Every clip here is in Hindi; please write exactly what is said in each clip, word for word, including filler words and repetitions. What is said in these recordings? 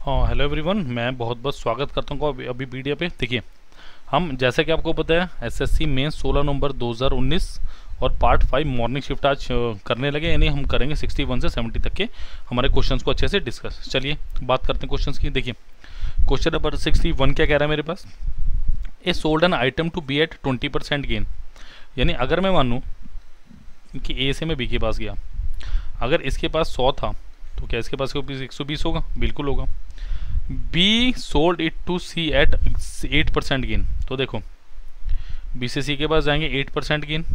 हाँ, हेलो एवरीवन। मैं बहुत बहुत स्वागत करता हूँ अभी अभी वीडियो पे। देखिए, हम जैसा कि आपको पता है एसएससी में सोलह नवंबर दो हज़ार उन्नीस और पार्ट फाइव मॉर्निंग शिफ्ट आज अ, करने लगे, यानी हम करेंगे इकसठ से सत्तर तक के हमारे क्वेश्चंस को अच्छे से डिस्कस। चलिए बात करते हैं क्वेश्चंस की। देखिए, क्वेश्चन नंबर इकसठ क्या कह रहा है मेरे पास, A sold an item to B at twenty percent gain. यानी अगर मैं मानूँ कि ए से मैं बी के पास गया, अगर इसके पास सौ था तो क्या इसके पास एक सौ बीस होगा? बिल्कुल होगा। B sold it to C at eight percent gain, तो देखो बी से सी के पास जाएंगे एट परसेंट गेन,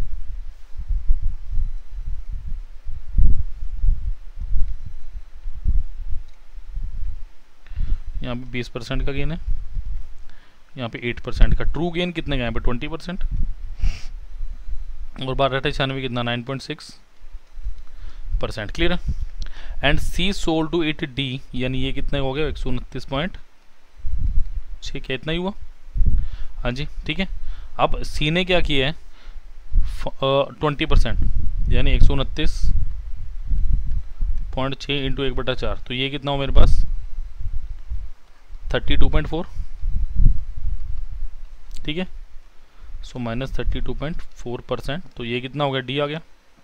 यहाँ पे बीस परसेंट का गेन है, यहाँ पे एट परसेंट का। ट्रू गेन कितने का यहाँ पे ट्वेंटी परसेंट, और बारह अठा छियानवे कितना nine point six percent. Clear है। And C sold to it D, यानी ये कितने हो गया एक सौ उनतीस पॉइंट छः, क्या इतना ही हुआ? हाँ जी, ठीक है। अब सी ने क्या किया है ट्वेंटी परसेंट, यानी एक सौ उनतीस पॉइंट छः इंटू एक बटा चार, तो ये कितना हो मेरे पास थर्टी टू पॉइंट फोर। ठीक है, so minus thirty two point four percent, तो ये कितना हो गया? डी आ गया।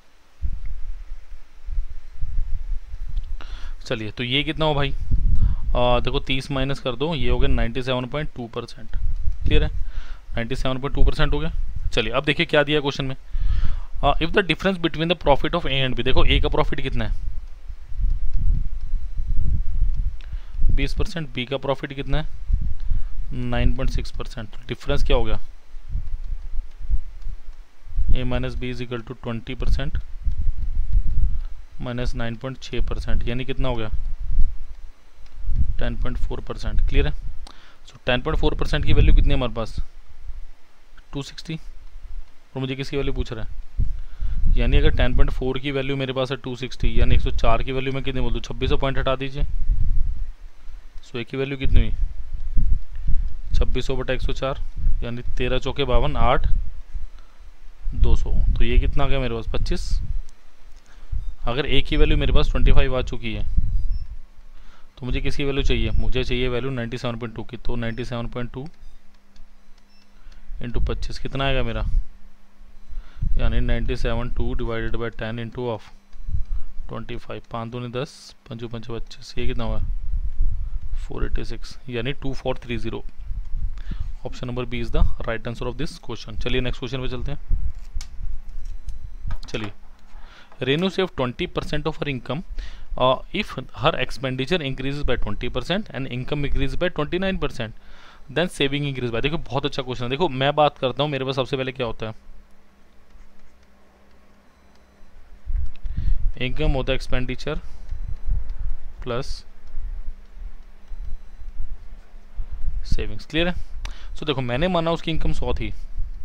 चलिए, तो ये कितना हो भाई? आ, देखो तीस माइनस कर दो, ये हो गया ninety seven point two percent. Clear है, ninety seven point two percent हो गया। चलिए अब देखिए क्या दिया क्वेश्चन में, if the difference between the profit of A and B. देखो ए का प्रॉफिट कितना है बीस परसेंट, बी का प्रॉफिट कितना है नाइन पॉइंट सिक्स परसेंट। तो डिफरेंस क्या हो गया? A minus B is equal to twenty percent minus nine point छः परसेंट, यानी कितना हो गया ten point four percent. Clear है। So ten point four percent की वैल्यू कितनी है हमारे पास टू सिक्सटी, और मुझे किसकी वैल्यू पूछ रहा है? यानी अगर टेन पॉइंट फोर की वैल्यू मेरे पास है टू सिक्सटी, यानी एक सौ चार की वैल्यू मैं कितनी बोल दूँ छब्बीस सौ पॉइंट हटा दीजिए। सो एक की वैल्यू कितनी हुई छब्बीस सौ बटा एक सौ चार, यानी तेरह चौके बावन आठ दो सौ, तो ये कितना आ गया मेरे पास पच्चीस। अगर एक की वैल्यू मेरे पास पच्चीस आ चुकी है तो मुझे किसकी वैल्यू चाहिए? मुझे चाहिए value ninety seven point two की, तो ninety seven point two into पच्चीस कितना आएगा मेरा? यानी ninety seven two divided by ten into of twenty five, पाँच दूनी दस, पंचू पंच पच्चीस, ये कितना हुआ फोर एटी सिक्स, यानी two four three zero. Option number B is the right answer of this question. चलिए नेक्स्ट क्वेश्चन पे चलते हैं। चलिए, Renu saved twenty percent of her income uh, if her expenditure increases by twenty percent and income increases by twenty-nine percent, then saving increases by। देखो बहुत अच्छा क्वेश्चन है। देखो मैं बात करता हूँ, मेरे पास सबसे पहले क्या होता है, इनकम होता है एक्सपेंडिचर प्लस सेविंग्स। क्लियर है। सो so, देखो मैंने माना उसकी इनकम सौ थी,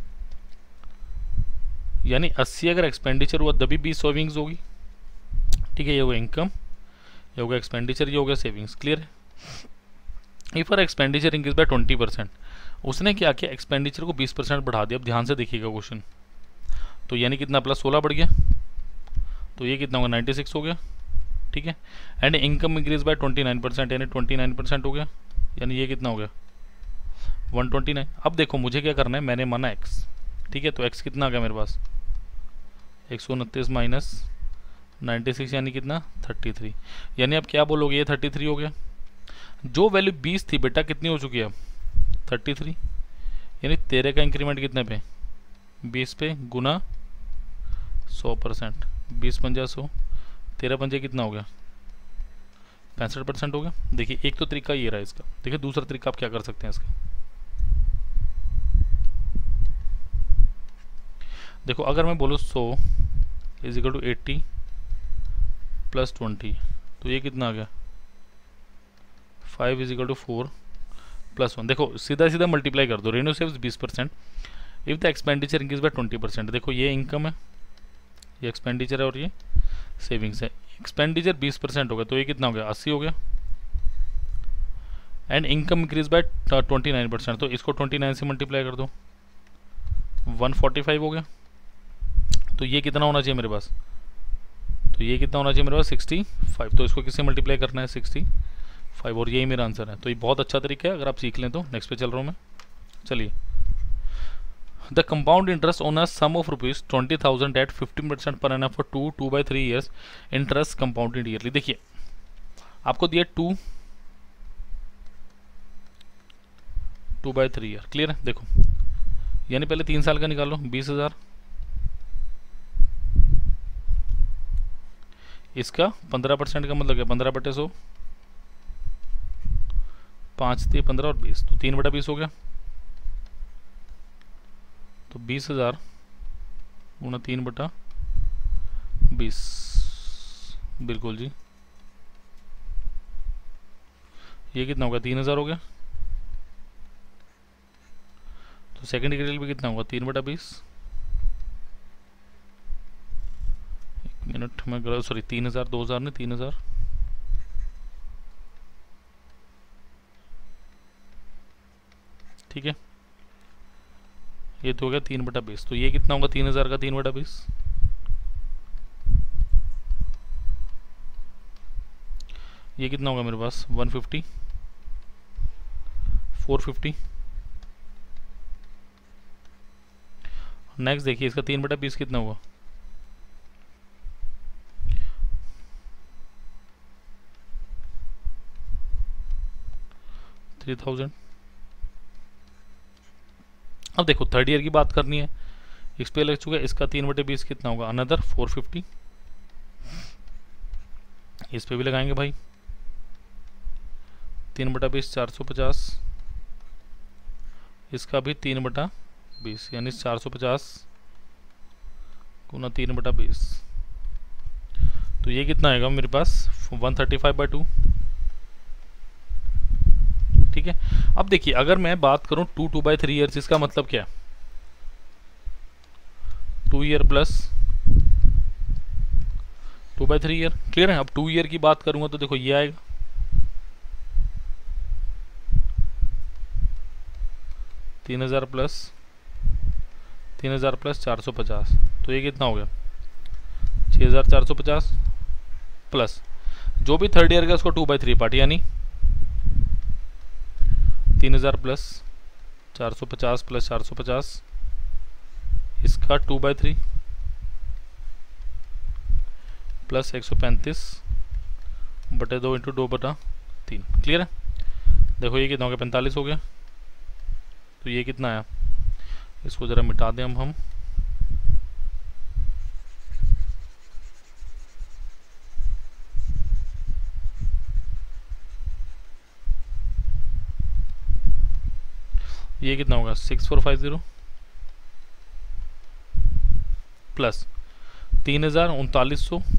यानी अस्सी अगर एक्सपेंडिचर हुआ तभी बीस सेविंग्स होगी। ठीक है, ये होगा इनकम, ये होगा एक्सपेंडिचर, ये होगा सेविंग्स। क्लियर है। If our expenditure increase by twenty percent, उसने क्या किया एक्सपेंडिचर को बीस परसेंट बढ़ा दिया। अब ध्यान से देखिएगा क्वेश्चन, तो यानी कितना प्लस सोलह बढ़ गया, तो ये कितना होगा नाइन्टी सिक्स हो गया। ठीक है, and income increase by twenty nine percent, यानी ट्वेंटी नाइन परसेंट हो गया, यानी ये कितना हो गया वन ट्वेंटी नाइन। अब देखो मुझे क्या करना है, मैंने माना एक्स। ठीक है, तो एक्स कितना आ गया मेरे पास एक सौ उनतीस माइनस नाइन्टी सिक्स, यानी कितना थर्टी थ्री, यानी अब क्या बोलोगे ये थर्टी थ्री हो गया। जो वैल्यू बीस थी बेटा कितनी हो चुकी है अब थर्टी थ्री, यानी तेरह का इंक्रीमेंट कितने पे बीस पे गुना सौ परसेंट, बीस पंजा सौ, तेरह पंजे कितना हो गया पैंसठ परसेंट हो गया। देखिए एक तो तरीका ये रहा इसका। देखिए दूसरा तरीका आप क्या कर सकते हैं इसका, देखो अगर मैं बोलूँ सौ is equal to eighty plus twenty, तो ये कितना आ गया five is equal to four plus one. देखो सीधा सीधा मल्टीप्लाई कर दो। रेनो सेव्स बीस percent if the expenditure increase by twenty percent. देखो ये इनकम है, ये एक्सपेंडिचर है और ये सेविंग्स है। एक्सपेंडिचर बीस परसेंट हो गया, तो ये कितना हो गया अस्सी हो गया, and income increase by twenty nine percent, तो इसको ट्वेंटी नाइन से मल्टीप्लाई कर दो वन फोर्टी फाइव हो गया। तो ये कितना होना चाहिए मेरे पास, तो ये कितना होना चाहिए मेरे पास सिक्सटी फाइव, तो इसको किससे मल्टीप्लाई करना है सिक्सटी फाइव, और यही मेरा आंसर है। तो ये बहुत अच्छा तरीका है, अगर आप सीख लें तो। नेक्स्ट पे चल रहा हूँ मैं, चलिए। The compound interest on a sum of rupees twenty thousand at fifteen percent per annum for two two by three years, interest compounded yearly. देखिए आपको दिया two two by three year, clear है। देखो यानी पहले तीन साल का निकालो, बीस हजार, इसका पंद्रह परसेंट का मतलब क्या, पंद्रह बटे सौ, पाँच थी पंद्रह और बीस, तो तीन बटा बीस हो गया। तो बीस हजार गुना तीन बटा बीस, बिल्कुल जी। ये कितना होगा, तीन हजार हो गया। तो सेकंड डिग्री भी कितना होगा, तीन बटा बीस, एक मिनट में गलत, सॉरी तीन हजार, दो हजार ने तीन हजार, ठीक है। ये तो हो गया तीन बटा बीस। तो ये कितना होगा, तीन हजार का तीन बटा बीस, ये कितना होगा मेरे पास, one fifty, four fifty. Next देखिए इसका तीन बटा बीस कितना हुआ, थ्री थाउजेंड। अब देखो थर्ड ईयर की बात करनी है, इस पे लग चुका है, इसका तीन बटे बीस कितना होगा, अनदर फोर फिफ्टी। इस पे भी लगाएंगे भाई, तीन बटा बीस चार सौ पचास, इसका भी तीन बटा बीस, यानी चार सौ पचास गुना तीन बटा बीस। तो ये कितना आएगा मेरे पास, one thirty five by two, ठीक है। अब देखिए अगर मैं बात करूं two two by three years, इसका मतलब क्या है, two year plus two by three year, clear है। अब टू ईयर की बात करूंगा तो देखो ये आएगा, तीन हजार प्लस तीन हजार प्लस चार सौ पचास, तो ये कितना हो गया, छः हजार चार सौ पचास, प्लस जो भी थर्ड ईयर का उसको टू बाई थ्री पार्ट, यानी तीन हजार प्लस चार सौ पचास प्लस चार सौ पचास, इसका टू बाई थ्री प्लस एक सौ पैंतीस बटे दो इंटू दो बटा तीन, क्लियर है। देखो ये कितना हो गया, पैंतालीस हो गया। तो ये कितना आया, इसको ज़रा मिटा दें हम हम ये कितना होगा, six four five zero plus तीन हज़ार उनतालीस सौ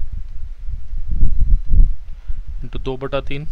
इंटू दो बटा तीन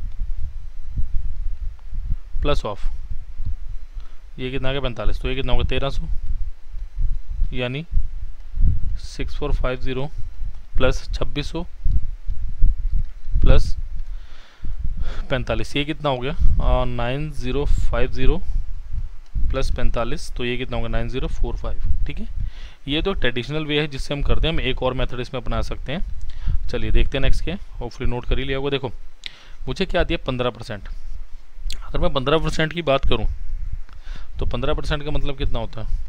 प्लस ऑफ ये कितना आ गया, पैंतालीस। तो ये कितना होगा, तेरह सौ, यानी six four five zero plus छब्बीस सौ प्लस पैंतालीस, ये कितना हो गया, nine zero five zero plus पैंतालीस, तो ये कितना होगा, नाइन ज़ीरो फोर फाइव, ठीक है। ये तो ट्रेडिशनल वे है जिससे हम करते हैं, हम एक और मेथड इसमें अपना सकते हैं। चलिए देखते हैं नेक्स्ट क्या है, होपफुली नोट कर ही लिया होगा। देखो मुझे क्या दिया, पंद्रह परसेंट। अगर मैं पंद्रह परसेंट की बात करूं तो पंद्रह परसेंट का मतलब कितना होता है,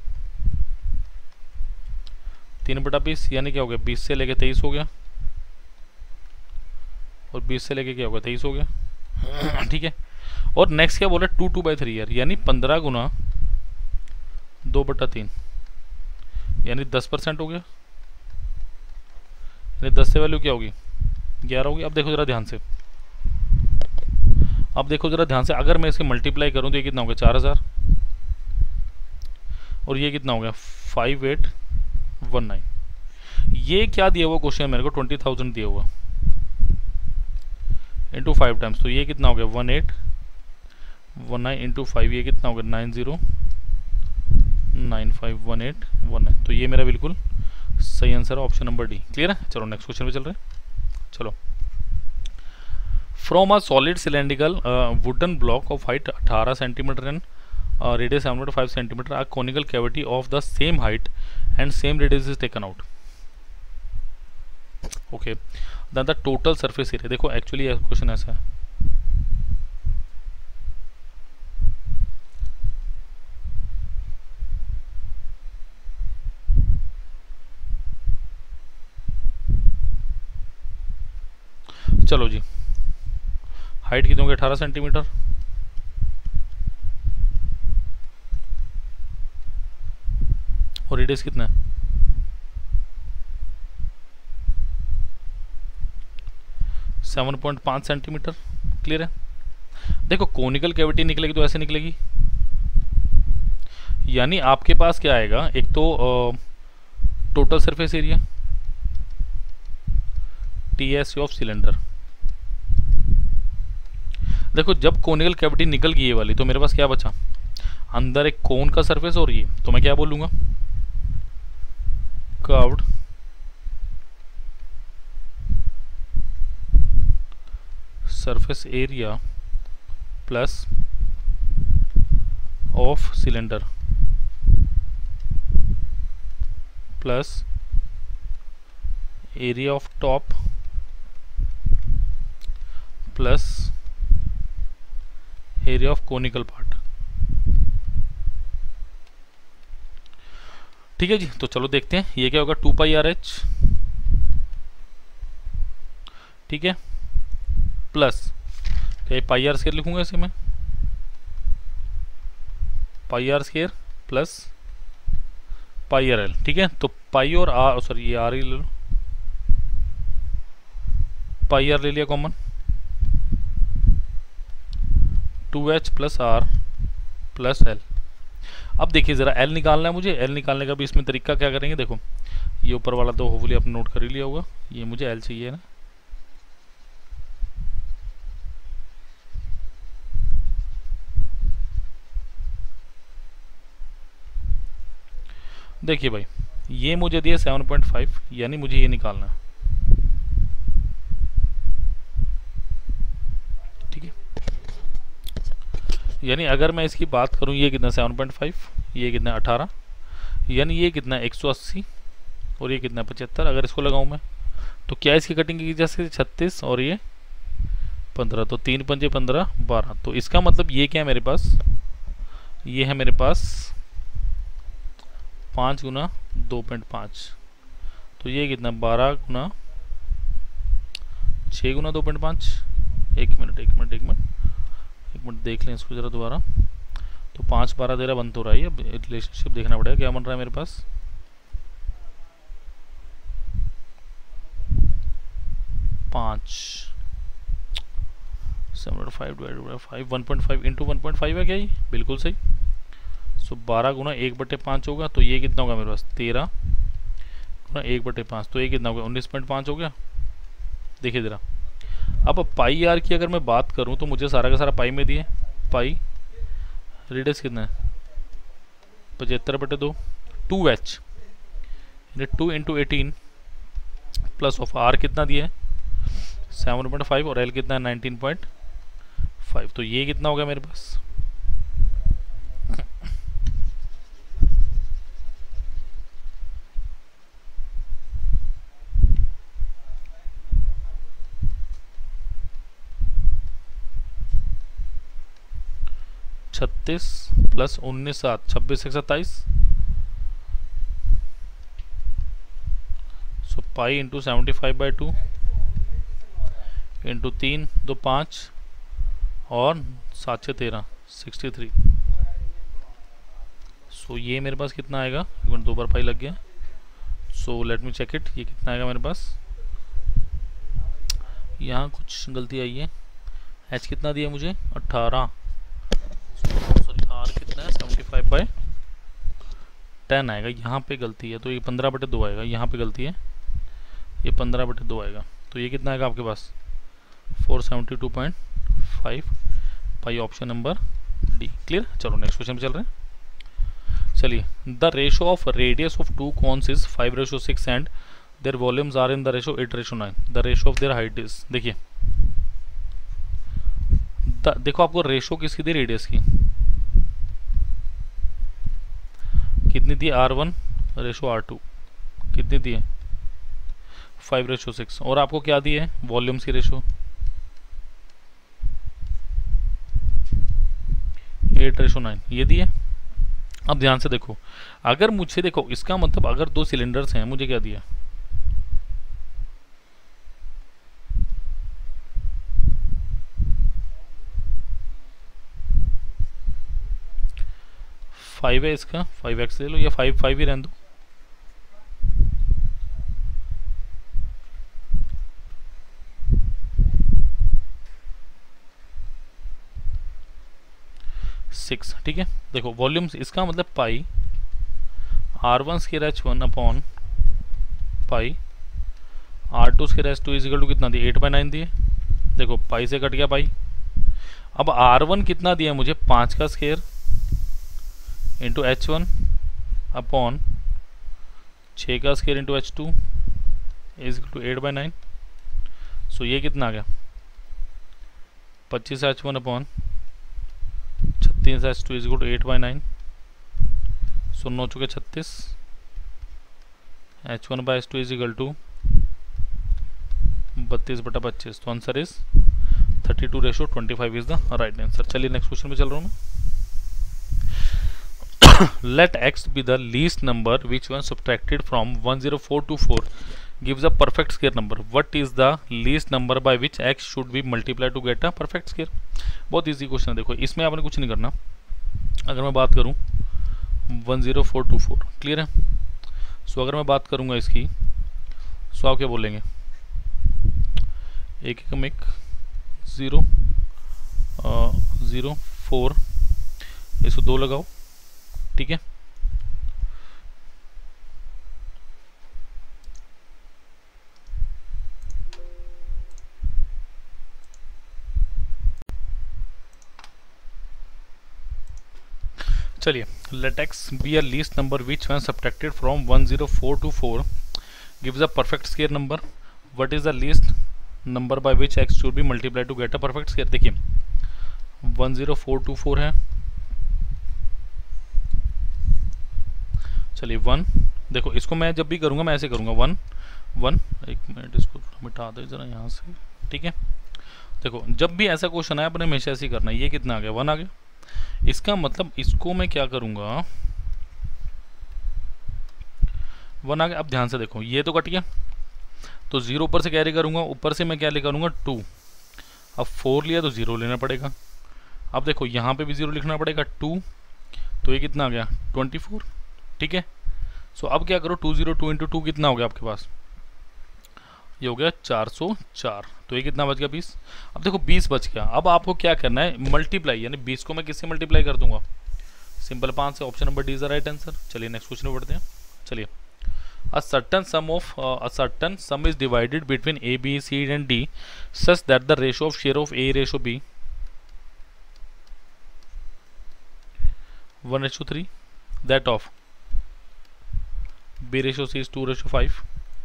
तीन बटा बीस, यानी क्या हो गया, बीस से लेके तेईस हो गया, और बीस से लेके क्या हो गया, तेईस हो गया, ठीक है। और नेक्स्ट क्या बोला, two two by three year, यानी पंद्रह गुना दो बटा तीन, यानी दस परसेंट हो गया, यानी दस से वैल्यू क्या होगी, ग्यारह होगी। अब देखो जरा ध्यान से, अब देखो जरा ध्यान से, अगर मैं इसके मल्टीप्लाई करूं तो ये कितना होगा, चार हजार, और ये कितना हो गया, फाइव एट वन नाइन। ये क्या दिया हुआ क्वेश्चन मेरे को, ट्वेंटी थाउजेंड दिया हुआ इंटू फाइव टाइम्स, तो ये कितना हो गया, one eight one nine into five, ये कितना हो गया, nine zero nine five one eight one nine. तो ये मेरा बिल्कुल सही आंसर है, ऑप्शन नंबर डी, क्लियर है। चलो नेक्स्ट क्वेश्चन पे चल रहे हैं। चलो, from a solid cylindrical wooden block of height अठारह centimetre and radius seven point five centimetre, a conical cavity of the same height and same radius is taken out, okay, then the total surface area. देखो एक्चुअली क्वेश्चन ऐसा है, चलो जी, हाइट कितनी होगी, अठारह सेंटीमीटर। और रेडियस कितना है, seven point five centimetre. Clear है। देखो कोनिकल कैविटी निकलेगी तो ऐसे निकलेगी, यानी आपके पास क्या आएगा, एक तो total surface area T S of cylinder. देखो जब कोनिकल कैविटी निकल गई ये वाली, तो मेरे पास क्या बचा, अंदर एक कोन का सरफेस और ये, तो मैं क्या बोलूंगा, curved surface area plus of cylinder plus area of top plus area of conical part. ठीक है जी। तो चलो देखते हैं ये क्या होगा, टू पाई आर एच, ठीक है, प्लस क्या पाई आर स्केयर लिखूंगा इसे मैं, pi R square plus pi R L. ठीक है, तो पाई और आर, सॉरी ये आर ही ले लो, पाई आर ले लिया common, two H plus R plus L. अब देखिए ज़रा एल निकालना है मुझे, एल निकालने का भी इसमें तरीका क्या करेंगे, देखो ये ऊपर वाला तो होपफुली आपने नोट कर ही लिया होगा, ये मुझे एल चाहिए ना, देखिए भाई ये मुझे दिया सेवन पॉइंट फाइव, यानी मुझे ये निकालना है। ठीक है, यानी अगर मैं इसकी बात करूं, ये कितना सेवन पॉइंट फाइव, ये कितना अठारह, यानी ये कितना एक सौ अस्सी और ये कितना पचहत्तर। अगर इसको लगाऊं मैं तो क्या इसकी कटिंग की जा सकती है, छत्तीस और ये पंद्रह, तो तीन पंजे पंद्रह, बारह। तो इसका मतलब ये क्या है मेरे पास, ये है मेरे पास पाँच गुना दो पॉइंट पाँच, तो ये कितना बारह गुना छः गुना दो पॉइंट पाँच। एक मिनट एक मिनट एक मिनट एक मिनट देख लें इसको ज़रा दोबारा, तो पाँच बारह तेरह बन तो रहा है, अब रिलेशनशिप देखना पड़ेगा क्या बन रहा है मेरे पास, पाँच seven five divide by five, one point five into one point five है क्या, ये बिल्कुल सही। सो बारह गुना एक बटे पाँच होगा, तो ये कितना होगा मेरे पास, तेरह गुना एक बटे पाँच, तो ये कितना होगा, उन्नीस पॉइंट पाँच हो गया। देखिए ज़रा, अब पाई आर की अगर मैं बात करूं तो मुझे सारा का सारा पाई में दिए, पाई रेडियस कितना है, पचहत्तर बटे दो, two H two into eighteen plus of R कितना दिया है सेवन पॉइंट फाइव और एल कितना है नाइनटीन पॉइंट फाइव, तो ये कितना होगा मेरे पास, छत्तीस प्लस उन्नीस सात, छब्बीस एक सत्ताईस, so pi into seventy five by two into तीन दो पाँच और सात छः तेरह, सिक्सटी थ्री। सो ये मेरे पास कितना आएगा, एक मिनट दो बार पाई लग गया, so let me check it, ये कितना आएगा मेरे पास, यहाँ कुछ गलती आई है, एच कितना दिया मुझे अट्ठारह, सॉरी आर कितना है सेवेंटी फाइव बाई टेन आएगा, यहाँ पे गलती है, तो ये पंद्रह बटे दो आएगा, यहाँ पे गलती है, ये पंद्रह बटे दो आएगा, तो ये कितना आएगा आपके पास four seventy two point five pi, option number D. Clear. चलो नेक्स्ट क्वेश्चन पे चल रहे हैं। चलिए, the ratio of radius of two cones is five ratio six and their volumes are in the ratio eight ratio nine, the ratio of their height is, देखिए देखो आपको रेशो किसकी दी, रेडियस की कितनी दी, R one ratio R two कितनी दी है फाइव रेशो सिक्स, और आपको क्या दी है वॉल्यूम्स की रेशो एट रेशो नाइन, ये दी है। अब ध्यान से देखो, अगर मुझे देखो इसका मतलब अगर दो सिलेंडर्स हैं, मुझे क्या दिया फाइव है इसका, फाइव एक्स ले लो, या फाइव फाइव ही रहने दो। सिक्स, ठीक है। देखो वॉल्यूम्स इसका मतलब pi R one square H one upon pi R two square H two is equal to कितना दिया, एट बाई नाइन दिए। देखो पाई से कट गया पाई। अब आर वन कितना दिया मुझे, पाँच का square into H one upon छः का square into H two is equal to eight by nine. So ये कितना आ गया, पच्चीस एच वन अपॉन छत्तीस H two is equal to eight by nine. So नौ चुके छत्तीस, H one by H two is equal to बत्तीस बटा पच्चीस। तो answer is thirty two ratio twenty five is the right answer. चलिए नेक्स्ट क्वेश्चन में चल रहा हूँ मैं। Let X be the least number which one subtracted from one zero four two four gives a perfect square number. What is the least number by which x should be multiplied to get a perfect square? बहुत इजी क्वेश्चन है। देखो इसमें आपने कुछ नहीं करना। अगर मैं बात करूं one zero four two four, clear है। सो so, अगर मैं बात करूंगा इसकी, सो so आप क्या बोलेंगे, एक एकम एक ज़ीरो ज़ीरो फोर, इसको दो लगाओ, ठीक है। चलिए let x be a least number which when subtracted from one zero four to four gives a perfect square number. What is the least number by which x should be multiplied to get a perfect square? देखिए one zero four two four है, चलिए वन। देखो इसको मैं जब भी करूँगा मैं ऐसे करूँगा, वन वन, एक मिनट इसको मिटा दो जरा यहाँ से, ठीक है। देखो जब भी ऐसा क्वेश्चन आया अपने हमेशा ऐसे ही करना है। ये कितना आ गया, वन आ गया। इसका मतलब इसको मैं क्या करूंगा, वन आ गया। अब ध्यान से देखो ये तो कट गया, तो जीरो ऊपर से कैरी करूंगा, ऊपर से मैं क्या ले करूंगा, टू। अब फोर लिया तो जीरो लेना पड़ेगा। अब देखो यहाँ पे भी जीरो लिखना पड़ेगा, टू, तो ये कितना आ गया, ट्वेंटी फोर, ठीक है। सो अब क्या करो, two zero two into two कितना हो गया आपके पास, ये हो गया चार सौ चार। तो ये कितना बच गया, बीस। अब देखो बीस बच गया। अब आपको क्या करना है, मल्टीप्लाई, यानी बीस को मैं किससे मल्टीप्लाई कर दूंगा, सिंपल पाँच से। Option number D is the right answer. चलिए नेक्स्ट क्वेश्चन में बढ़ते हैं। चलिए a certain sum of a certain sum is divided between A B C and D such that the ratio of share of A ratio B one ratio three, that of B ratio C is two ratio five,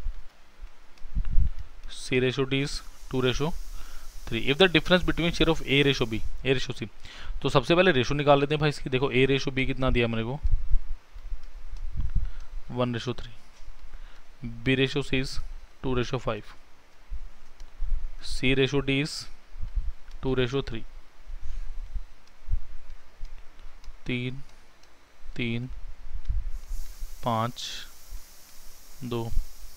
C ratio D is two ratio three. If the difference between share of A ratio B, A ratio C, तो सबसे पहले रेशो निकाल लेते हैं भाई इसकी। देखो A रेशो B कितना दिया मेरे को, one ratio three, B ratio C is two ratio five, C ratio D is two ratio three, तीन तीन पाँच दो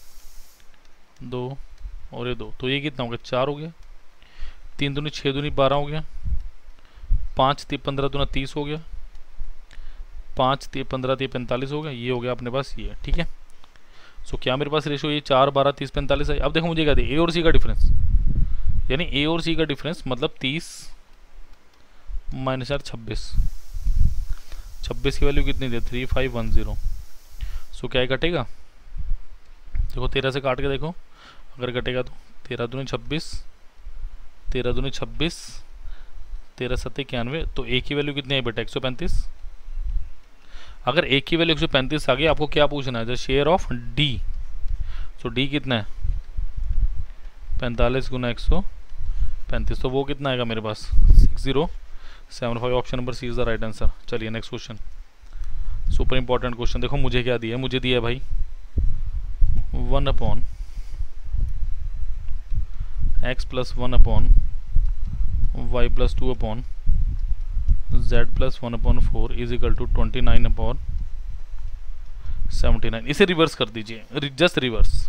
दो और ये दो, तो ये कितना हो गया, चार हो गया। तीन दूनी छः दूनी बारह हो गया, पाँच तीन पंद्रह दूना तीस हो गया, पाँच तीन पंद्रह तीन पैंतालीस हो गया। ये हो गया अपने पास ये, ठीक है। सो क्या मेरे पास रेशो ये चार बारह तीस पैंतालीस है। अब देखो मुझे क्या दिया, ए और सी का डिफरेंस, यानी ए और सी का डिफरेंस मतलब तीस माइनस चार छब्बीस, छब्बीस की वैल्यू कितनी दी, three five one zero. So क्या कटेगा, देखो तेरह से काट के देखो, अगर कटेगा तो तेरह दूनी छब्बीस, तेरह दूनी छब्बीस, तेरह सत्तर इक्यानवे, तो एक की वैल्यू कितनी है बेटा, एक सौ पैंतीस। अगर एक की वैल्यू एक सौ पैंतीस आ गई, आपको क्या पूछना है, the share of D. So D कितना है, पैंतालीस गुना एक सौ पैंतीस, तो वो कितना आएगा मेरे पास, six zero seven five. Option number C is the right answer. चलिए next question, super important question. देखो मुझे क्या दिया है, मुझे दिया है भाई one upon X plus one upon Y plus two upon Z plus one upon four is equal to twenty nine upon seventy nine. इसे रिवर्स कर दीजिए, जस्ट रिवर्स।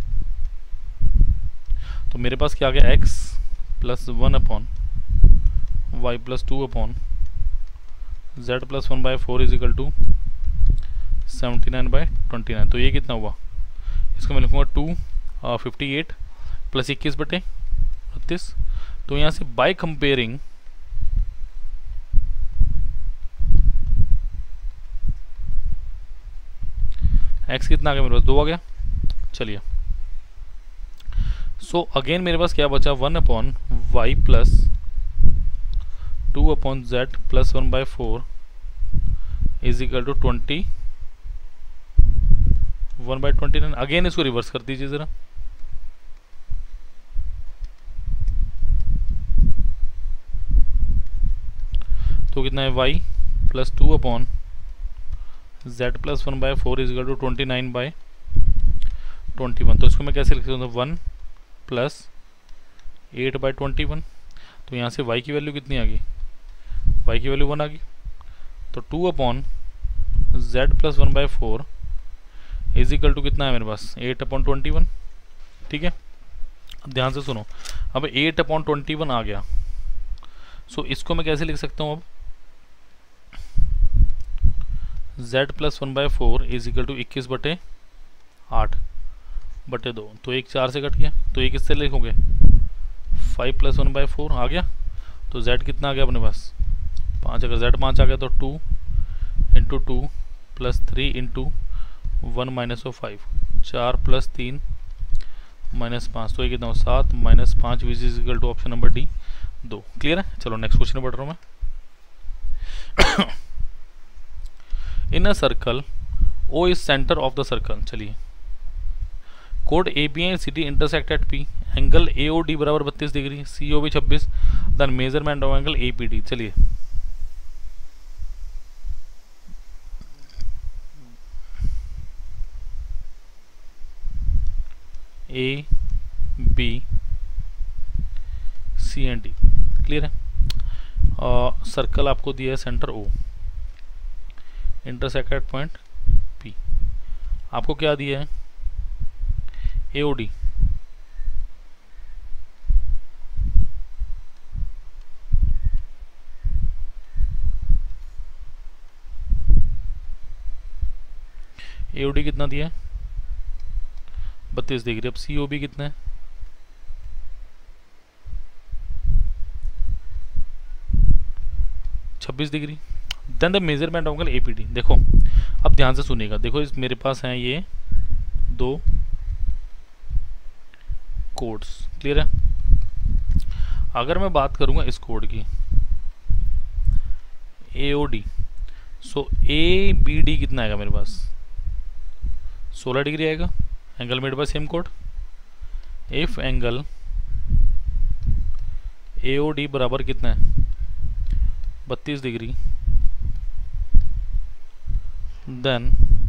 तो मेरे पास क्या आ गया, X plus one upon Y plus two upon z plus one by four is equal to seventy nine by twenty nine. तो ये कितना हुआ, इसको मैं लिखूँगा टू फिफ्टी एट प्लस इक्कीस बटे बत्तीस। तो यहाँ से बाय कंपेयरिंग x कितना आ गया मेरे पास, दो आ गया। चलिए सो अगेन मेरे पास क्या बचा, one upon Y plus two upon Z plus one by four is equal to twenty one by twenty nine. Again इसको रिवर्स कर दीजिए जरा, तो कितना है y plus two upon Z plus one by four is equal to twenty nine by twenty one. तो इसको मैं कैसे लिख सकता हूँ, one plus eight by twenty one. तो यहाँ से y की वैल्यू कितनी आ गई, y की वैल्यू वन आ गई। तो two upon Z plus one by four is equal to कितना है मेरे पास, एट अपॉन ट्वेंटी वन। ठीक है, अब ध्यान से सुनो, अब एट अपॉन ट्वेंटी वन आ गया। सो इसको मैं कैसे लिख सकता हूँ, अब z plus one by four is equal to इक्कीस बटे आठ बटे दो। तो एक चार से कट गया, तो ये किससे लिखोगे, five plus one by four आ गया। तो z कितना आ गया अपने पास, पाँच। अगर z पाँच आ गया तो two into two plus three into one minus of five, चार प्लस तीन माइनस पाँच। तो ये कितना हो, सात माइनस पाँच which is equal to option number D, दो। क्लियर है। चलो नेक्स्ट क्वेश्चन में बढ़ रहा हूँ मैं। In a circle O is centre of the circle. चलिए, कोड A B and C D intersect at P, angle A O D बराबर बत्तीस डिग्री, सी ओ बी छब्बीस, then measurement of angle A P D. चलिए A B C and D, clear है। सर्कल uh, आपको दिया है centre O, intersect at point P, आपको क्या दिया है, ए ओ डी। ए ओ डी कितना दिया है, बत्तीस डिग्री। अब सी ओ बी कितना है, छब्बीस degree. Then the measurement of angle A P D. देखो अब ध्यान से सुनिएगा, देखो इस मेरे पास हैं ये दो कोड्स, क्लियर है। अगर मैं बात करूंगा इस कोड की, A O D, so A B D कितना आएगा मेरे पास, सोलह डिग्री आएगा। एंगल मेरे पास सेम कोड, if angle A O D बराबर कितना है, बत्तीस degree, then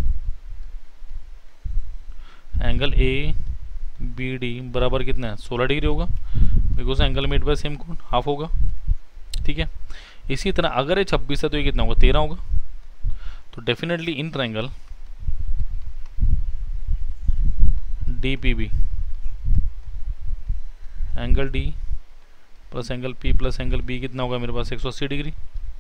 angle A B D बराबर कितना है, सोलह डिग्री होगा, because angle made by same कोण, हाफ होगा। ठीक है, इसी तरह अगर ये छब्बीस है तो ये कितना होगा, तेरह होगा। तो definitely in triangle D P B, angle D plus angle P plus angle B कितना होगा मेरे पास, एक सौ अस्सी डिग्री।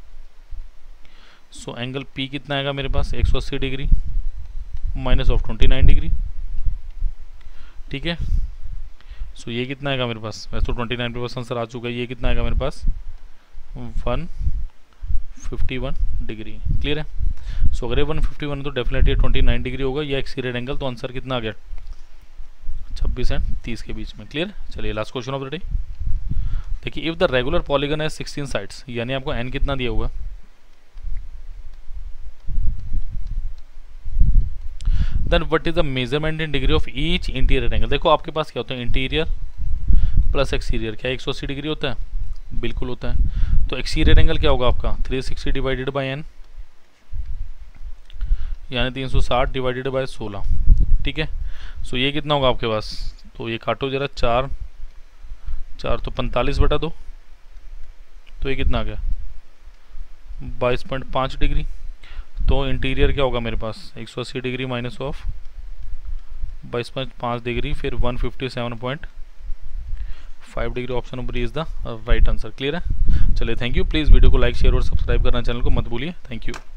सो एंगल पी कितना आएगा मेरे पास, एक सौ अस्सी degree minus of twenty nine degree. ठीक है, सो ये कितना आएगा मेरे पास, वैसे तो ट्वेंटी नाइन पे बस आंसर आ चुका है, ये कितना आएगा मेरे पास, one fifty one degree. Clear है। सो अगर ये वन फिफ्टी वन है तो डेफिनेटली ट्वेंटी नाइन डिग्री होगा, ये एक्सीडेड एंगल। तो आंसर कितना आ गया, छब्बीस एंड तीस के बीच में। क्लियर। चलिए last question of the day. देखिए, इफ द रेगुलर पॉलीगन है सिक्सटीन साइड्स, यानी आपको एन कितना दिया हुआ, then what is the measurement in degree of each interior angle. देखो आपके पास क्या होता है, इंटीरियर प्लस एक्सटीरियर, क्या एक सौ अस्सी डिग्री होता है, बिल्कुल होता है। तो एक्सटीरियर एंगल क्या होगा आपका, three sixty divided by N, यानी तीन सौ साठ डिवाइडेड बाय सोलह। ठीक है, सो ये कितना होगा आपके पास, तो ये काटो जरा, चार चार तो पैंतालीस बटा दो, तो ये कितना आ गया, बाईस पॉइंट पाँच डिग्री। तो इंटीरियर क्या होगा मेरे पास, एक सौ अस्सी डिग्री माइनस ऑफ बाईस पॉइंट पाँच डिग्री, फिर one fifty seven point five degree. Option number is the right answer. Clear है। चलिए थैंक यू। प्लीज़ वीडियो को लाइक शेयर और सब्सक्राइब करना चैनल को मत भूलिए। Thank you.